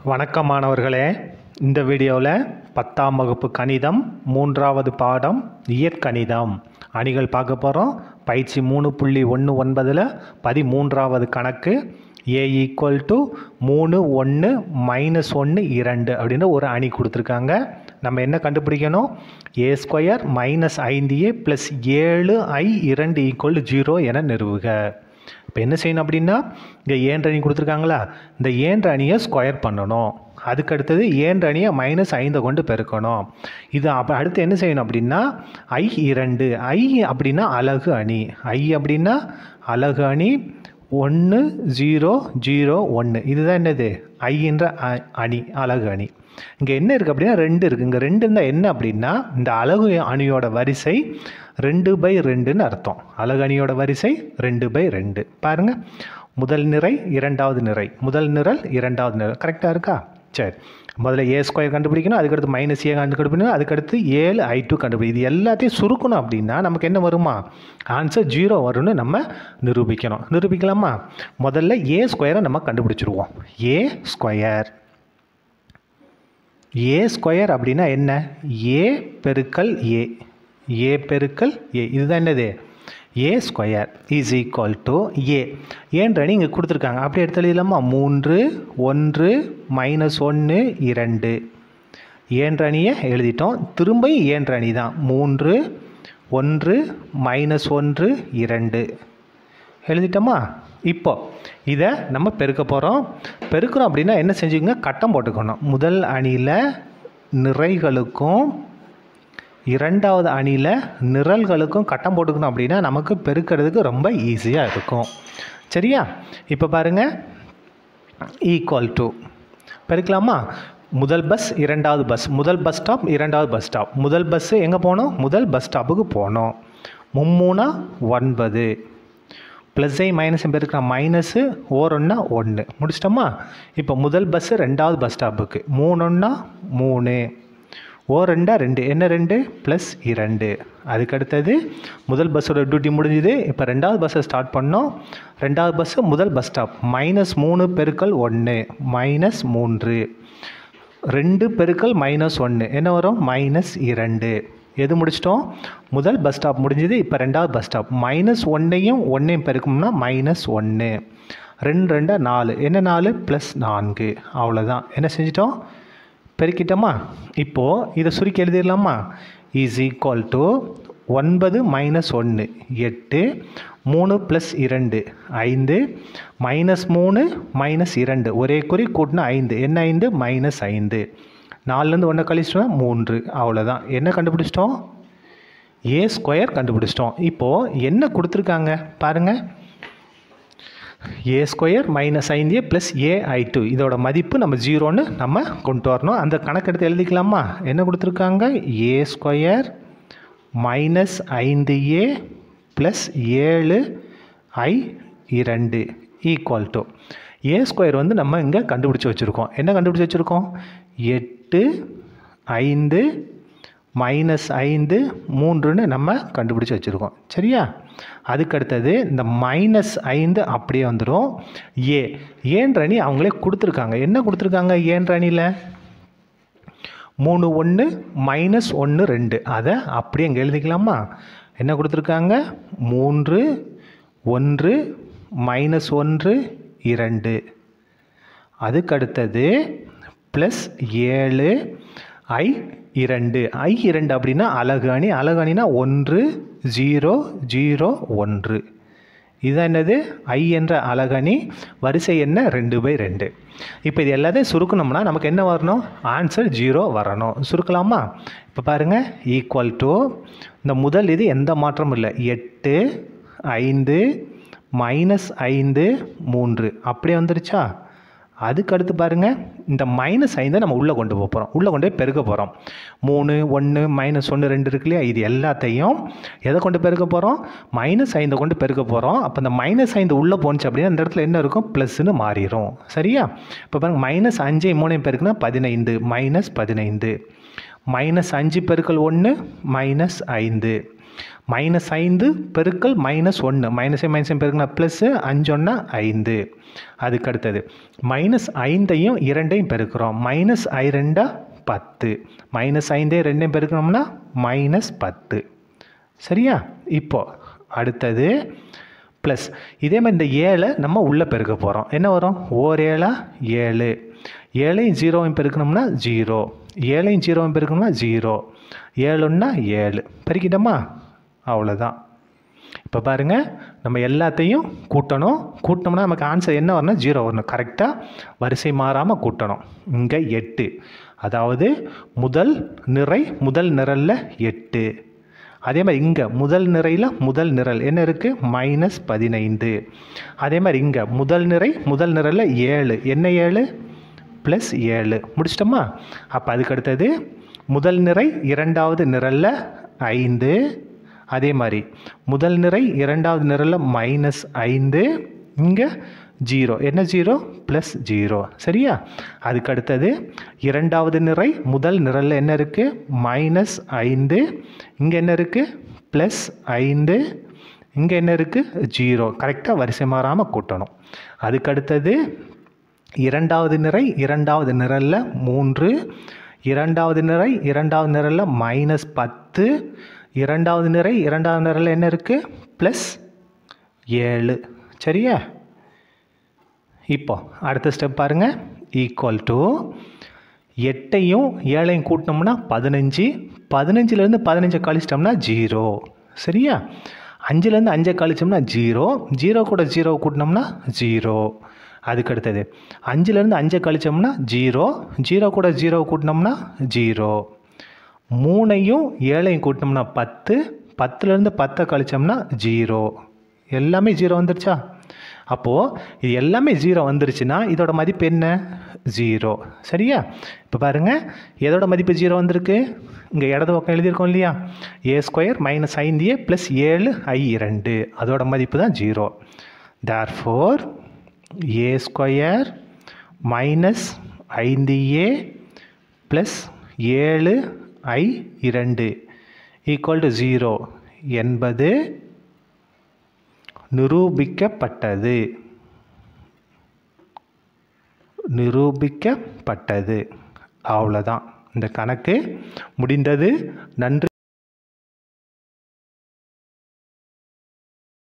வணக்கம் மாணவர்களே, இந்த வீடியோவில் 10ஆம் வகுப்பு கணிதம் 3வது பாடம் இயற்கணிதம் அணிகள் பார்க்க போகிறோம். பயிற்சி 3.19 13வது கணக்கு a = 3 1 -1 2 அப்படின்ற ஒரு அணி கொடுத்துருக்காங்க. நம்ம என்ன கண்டுபிடிக்கணும்? a² - 5a + 7i2 = 0 என நிறுவுக. இப்போ என்ன செய்யணும் அப்படின்னா, இங்கே ஏன்ற அணி கொடுத்துருக்காங்களா, இந்த ஏன்ற அணியை ஸ்கொயர் பண்ணணும். அதுக்கு அடுத்தது ஏன்ற அணியை -5 கொண்டு பெருக்கணும். இது அடுத்து என்ன செய்யணும் அப்படின்னா, i2 i அப்படின்னா அலகு அணி, i அப்படின்னா அலகு அணி 1 0 0 1. இதுதான் என்னது? i என்ற அணி, அலகு அணி. இங்கே என்ன இருக்குது அப்படின்னா 2 இருக்குது. இங்கே 2 இருந்தால் என்ன அப்படின்னா, இந்த அலகு அணியோட வரிசை 2/2ன்னு அர்த்தம். அலகு அணியோட வரிசை 2/2. பாருங்கள், முதல் நிரை இரண்டாவது நிரை, முதல் நிரல் இரண்டாவது நிரல். கரெக்டாக இருக்கா? சரி, முதல்ல a² கண்டுபிடிக்கணும், அதுக்கடுத்து -a கண்டுபிடிக்கணும், அதுக்கடுத்து 7i2 கண்டுபிடிக்கணும். இது எல்லாத்தையும் சுருக்கணும் அப்படின்னா நமக்கு என்ன வருமா? ஆன்சர் 0 வரும்னு நம்ம நிரூபிக்கணும். நிரூபிக்கலாமா? முதல்ல a² நம்ம கண்டுபிடிச்சிருவோம். a² அப்படின்னா என்ன? a பெருக்கல் a, a பெருக்கல் a. இதுதான் என்னது? a² = a. ஏன்ற அணி இங்கே கொடுத்துருக்காங்க, அப்படியே எடுத்து எழுதலாமா? 3 1 -1 2. ஏன்ற அணியை எழுதிட்டோம். திரும்ப ஏன்ற அணி தான் 3 1 -1 2 எழுதிட்டோமா? இப்போ இதை நம்ம பெருக்க போகிறோம். பெருக்கிறோம் அப்படின்னா என்ன செஞ்சுங்க? கட்டம் போட்டுக்கணும். முதல் அணியில் நிறைகளுக்கும் இரண்டாவது அணியில் நிரல்களுக்கும் கட்டம் போட்டுக்கணும் அப்படின்னா நமக்கு பெருக்கிறதுக்கு ரொம்ப ஈஸியாக இருக்கும். சரியா? இப்போ பாருங்கள், = பெருக்கலாமா? முதல் பஸ் இரண்டாவது பஸ், முதல் பஸ் ஸ்டாப் இரண்டாவது பஸ் ஸ்டாப். முதல் பஸ்ஸு எங்கே போகணும்? முதல் பஸ் ஸ்டாப்புக்கு போகணும். 3 9 ப்ளஸ்ஸை மைனஸும் பெருக்கலாம், -1 1 முடிச்சிட்டோமா? இப்போ முதல் பஸ்ஸு ரெண்டாவது பஸ் ஸ்டாப்புக்கு 3 3 2 2 என்ன 2 +2. அதுக்கடுத்தது முதல் பஸ்ஸோட டியூட்டி முடிஞ்சுது. இப்போ ரெண்டாவது பஸ்ஸை ஸ்டார்ட் பண்ணோம். ரெண்டாவது பஸ்ஸு முதல் பஸ் ஸ்டாப் -3 × 1 -3 2 × -1 என்ன வரும்? -2. எது முடிச்சிட்டோம்? முதல் பஸ் ஸ்டாப் முடிஞ்சுது. இப்போ ரெண்டாவது பஸ் ஸ்டாப் -1ஐயும் 1ஐயும் பெருக்கணும்னா -1. 2 2 4 என்ன 4 +4. அவ்வளோதான். என்ன செஞ்சிட்டோம்? பெருக்கிட்டோமா? இப்போது இதை சுருக்கி எழுதிடலாமா? = 9 - 1 8 3 + 2 5 -3 -2 ஒரே குறி கூட்டினா 5 என்ன 5 -5. 4லேருந்து 1 கழிச்சிட்டோம் 3. அவ்வளோதான். என்ன கண்டுபிடிச்சிட்டோம்? a² கண்டுபிடிச்சிட்டோம். இப்போது என்ன கொடுத்துருக்காங்க பாருங்கள், a² - 5a + ai2 இதோட மதிப்பு நம்ம 0ன்னு நம்ம கொண்டு வரணும். அந்த கணக்கெடுத்து எழுதிக்கலாமா? என்ன கொடுத்துருக்காங்க? a² - 5a + 7i2 = a² வந்து நம்ம இங்கே கண்டுபிடிச்சி வச்சுருக்கோம். என்ன கண்டுபிடிச்சி வச்சுருக்கோம்? 8 5 -5 3ன்னு நம்ம கண்டுபிடிச்சி வச்சுருக்கோம். சரியா? அதுக்கடுத்தது இந்த -5 அப்படியே வந்துடும். ஏன்ற அணி அவங்களே கொடுத்துருக்காங்க. என்ன கொடுத்துருக்காங்க ஏன்ற அணியில்? 3 1 -1 2. அதை அப்படியே இங்கே எழுதிக்கலாமா? என்ன கொடுத்துருக்காங்க? 3 1 -1 2. அதுக்கடுத்தது +7i2. i2 அப்படின்னா அலகு அணி, அலகு அணினா 1 0 0 1. இதுதான் என்னது? i என்ற அலகு அணி, வரிசை என்ன? 2/2. இப்போ இது எல்லாத்தையும் சுருக்கணும்னா நமக்கு என்ன வரணும்? ஆன்சர் 0 வரணும். சுருக்கலாமா? இப்போ பாருங்கள், = இந்த முதல் இது எந்த மாற்றமும் இல்லை, 8 5 -5 3 அப்படியே வந்துருச்சா? அதுக்கடுத்து பாருங்கள், இந்த -5 நம்ம உள்ளே கொண்டு போகிறோம், உள்ளே கொண்டு போய் பெருக்க போகிறோம். 3 1 -1 2 இருக்கு இல்லையா? இது எல்லாத்தையும் எதை கொண்டு பெருக்க போகிறோம்? -5 கொண்டு பெருக்க போகிறோம். அப்போ இந்த -5 உள்ளே போணுச்சு அப்படின்னா இந்த இடத்துல என்ன இருக்கும்? ப்ளஸ்ன்னு மாறிடும். சரியா? இப்போ பாருங்கள், -5 3 பெருக்குனா 15 -15 -5 × 1 -5 -5 பெருக்கல் -1 மைனஸை மைனஸையும் பெருக்கினா ப்ளஸ்ஸு 5 1 5. அதுக்கு அடுத்தது -5ஐயும் 2ஐயும் பெருக்கிறோம் -5 10 -5 2ஐயும் பெருக்கணும்னா -10. சரியா? இப்போ அடுத்தது ப்ளஸ் இதே மாதிரி இந்த 7 நம்ம உள்ளே பெருக்க போகிறோம். என்ன வரும்? 7 7 7ஐயும் 0ஐயும் பெருக்கணும்னா 0 7ஐயும் 0ஐயும் பெருக்கணும்னா 0 7 1 7 பெருக்கிட்டோமா? அவ்வளோதான். இப்போ பாருங்கள், நம்ம எல்லாத்தையும் கூட்டணும். கூட்டினோம்னா நமக்கு ஆன்சர் என்ன வரணும்? 0 வரணும். கரெக்டாக வரிசை மாறாமல் கூட்டணும். இங்கே 8, அதாவது முதல் நிரலில் 8. அதே மாதிரி இங்கே முதல் நிரல் என்ன இருக்குது? -15. அதே மாதிரி இங்கே முதல் நிரலில் 7 என்ன 7 +7. முடிச்சிட்டோமா? அப்போ அதுக்கு அடுத்தது முதல் நிரை இரண்டாவது நிரலில் 5. அதே மாதிரி முதல் நிரை இரண்டாவது நிரலில் -5. இங்கே 0 என்ன 0 +0. சரியா? அதுக்கு அடுத்தது இரண்டாவது நிரை முதல் நிரலில் என்ன இருக்குது? -5. இங்கே என்ன இருக்குது? +5. இங்கே என்ன இருக்குது? 0. கரெக்டாக வரிசை மாறாமல் கூட்டணும். அதுக்கு அடுத்தது இரண்டாவது நிரை இரண்டாவது நிரலில் 3. இரண்டாவது நிரை இரண்டாவது நிரலில் -10. இரண்டாவது நிரை இரண்டாவது நிரலில் என்ன இருக்குது? +7. சரியா? இப்போ அடுத்த ஸ்டெப் பாருங்கள். ஈக்குவல் டு 8ஐயும் 7ஐயும் கூட்டினோம்னா 15. 15லேருந்து 15 கழிச்சிட்டோம்னா 0. சரியா? 5லேருந்து 5 கழிச்சோம்னா 0. 0 கூட 0 கூட்டினோம்னா 0. அதுக்கு அடுத்தது 5லேருந்து 5 கழிச்சோம்னா 0. 0 கூட 0 கூட்டினோம்னா 0. 3ஐயும் 7ஐயும் கூட்டினோம்னா 10. 10லேருந்து 10 கழிச்சோம்னா 0. எல்லாமே 0 வந்துருச்சா? அப்போது இது எல்லாமே 0 வந்துருச்சுன்னா இதோட மதிப்பு என்ன? 0. சரியா? இப்போ பாருங்கள், எதோட மதிப்பு 0 வந்திருக்கு? இங்கே இடது பக்கம் எழுதியிருக்கோம் இல்லையா? a² - 5a + 7i2 அதோட மதிப்பு தான் 0. therefore a² - 5a + 7i2 = 0 என்பது நிரூபிக்கப்பட்டது. அவ்வளோதான். இந்த கணக்கு முடிந்தது. நன்றி.